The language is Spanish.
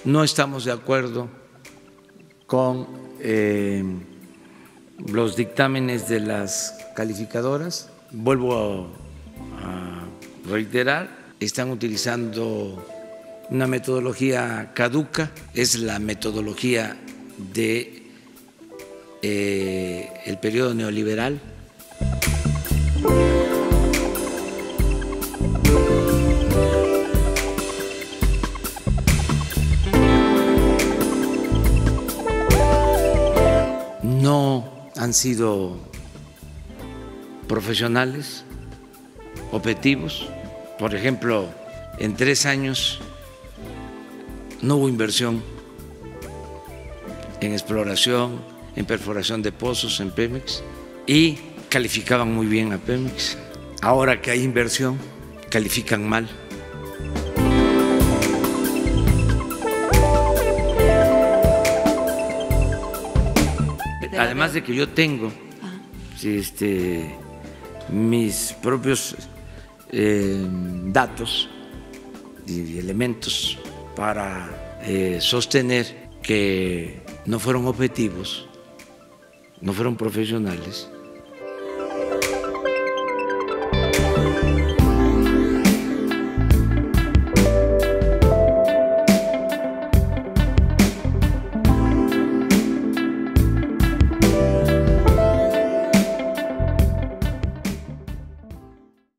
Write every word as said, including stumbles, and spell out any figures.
No estamos de acuerdo con eh, los dictámenes de las calificadoras. Vuelvo a, a reiterar, están utilizando una metodología caduca, es la metodología de eh, el periodo neoliberal. No han sido profesionales, objetivos. Por ejemplo, en tres años no hubo inversión en exploración, en perforación de pozos en Pemex, y calificaban muy bien a Pemex. Ahora que hay inversión, califican mal. Además de que yo tengo este, mis propios eh, datos y elementos para eh, sostener que no fueron objetivos, no fueron profesionales.